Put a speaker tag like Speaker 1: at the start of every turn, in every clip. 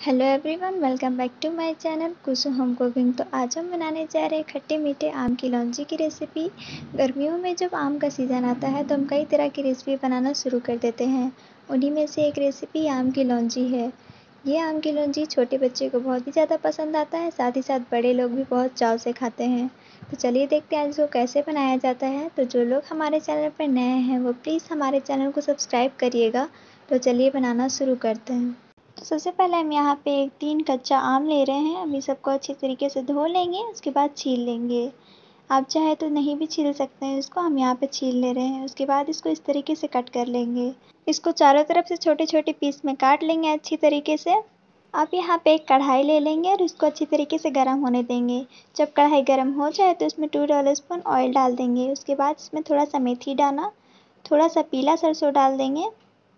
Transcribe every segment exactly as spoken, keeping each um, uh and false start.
Speaker 1: Hello everyone, welcome back to my channel Kusum home cooking. तो आज हम बनाने जा रहे हैं खट्टे मीठे आम की लौंजी की रेसिपी। गर्मियों में जब आम का सीज़न आता है तो हम कई तरह की रेसिपी बनाना शुरू कर देते हैं। उन्हीं में से एक रेसिपी आम की लौंजी है। ये आम की लौंजी छोटे बच्चे को बहुत ही ज़्यादा पसंद आता है, साथ ही साथ बड़े लोग भी बहुत चाव से खाते हैं। तो चलिए देखते हैं आज इसको कैसे बनाया जाता है। तो जो लोग हमारे चैनल पर नए हैं वो प्लीज़ हमारे चैनल को सब्सक्राइब करिएगा। तो चलिए बनाना शुरू करते हैं। तो सबसे पहले हम यहाँ पे एक तीन कच्चा आम ले रहे हैं। अभी सबको अच्छी तरीके से धो लेंगे, उसके बाद छील लेंगे। आप चाहे तो नहीं भी छील सकते हैं इसको, हम यहाँ पे छील ले रहे हैं। उसके बाद इसको इस तरीके से कट कर लेंगे। इसको चारों तरफ से छोटे छोटे पीस में काट लेंगे अच्छी तरीके से। आप यहाँ पे एक कढ़ाई ले लेंगे और इसको अच्छी तरीके से गर्म होने देंगे। जब कढ़ाई गर्म हो जाए तो इसमें टू टेबल स्पून ऑयल डाल देंगे। उसके बाद इसमें थोड़ा सा मेथी डालना, थोड़ा सा पीला सरसों डाल देंगे।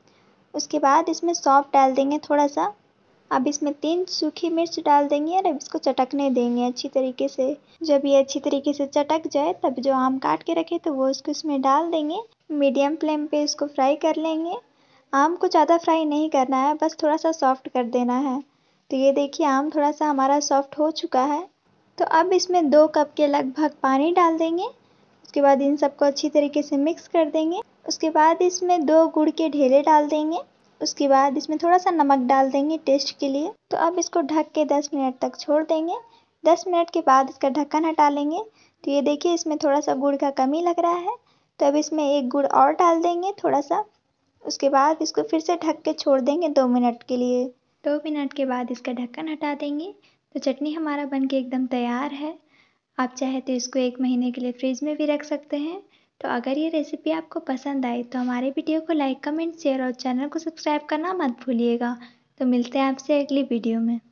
Speaker 1: उसके बाद इसमें सौंफ डाल देंगे थोड़ा सा। अब इसमें तीन सूखी मिर्च डाल देंगे और अब इसको चटकने देंगे अच्छी तरीके से। जब ये अच्छी तरीके से चटक जाए तब जो आम काट के रखे तो वो इसको इसमें डाल देंगे। मीडियम फ्लेम पे इसको फ्राई कर लेंगे। आम को ज़्यादा फ्राई नहीं करना है, बस थोड़ा सा सॉफ्ट कर देना है। तो ये देखिए आम थोड़ा सा हमारा सॉफ्ट हो चुका है। तो अब इसमें दो कप के लगभग पानी डाल देंगे। उसके बाद इन सबको अच्छी तरीके से मिक्स कर देंगे। उसके बाद इसमें दो गुड़ के ढेले डाल देंगे। उसके बाद इसमें थोड़ा सा नमक डाल देंगे टेस्ट के लिए। तो अब इसको ढक के दस मिनट तक छोड़ देंगे। दस मिनट के बाद इसका ढक्कन हटा लेंगे। तो ये देखिए इसमें थोड़ा सा गुड़ का कमी लग रहा है, तो अब इसमें एक गुड़ और डाल देंगे थोड़ा सा। उसके बाद इसको फिर से ढक के छोड़ देंगे दो मिनट के लिए। दो मिनट के बाद इसका ढक्कन हटा देंगे। तो चटनी हमारा बनके एकदम तैयार है। आप चाहे तो इसको एक महीने के लिए फ्रिज में भी रख सकते हैं। तो अगर ये रेसिपी आपको पसंद आई तो हमारे वीडियो को लाइक, कमेंट, शेयर और चैनल को सब्सक्राइब करना मत भूलिएगा। तो मिलते हैं आपसे अगली वीडियो में।